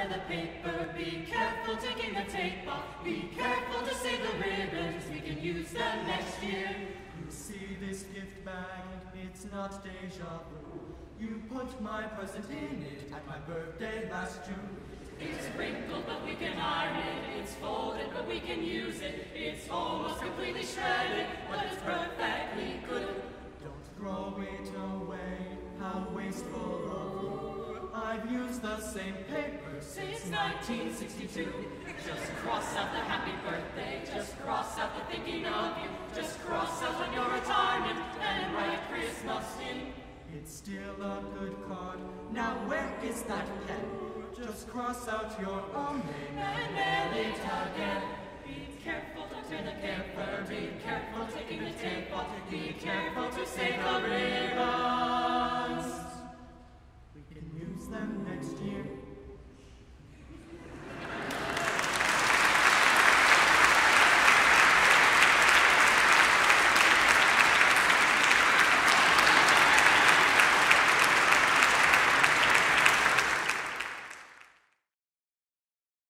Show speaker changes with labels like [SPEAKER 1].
[SPEAKER 1] tear the paper. Be careful taking the tape off. Be careful to save the ribbons. We can use them next year.
[SPEAKER 2] You see this gift bag, it's not deja vu. You put my present in it at my birthday last June.
[SPEAKER 1] It's wrinkled, but we can iron it. It's folded, but we can use it. It's almost completely shredded, but it's perfectly good.
[SPEAKER 2] Don't throw it away, how wasteful of you. I've used the same paper
[SPEAKER 1] Since 1962. Just cross out the happy birthday. Just cross out the thinking of you. Just cross out on your retirement and write Christmas in.
[SPEAKER 2] It's still a good card. Now where is that pen? Just cross out your own name
[SPEAKER 1] and mail it again. Be careful to tear the paper. Be careful taking the tape off. Be careful to save the ribbon.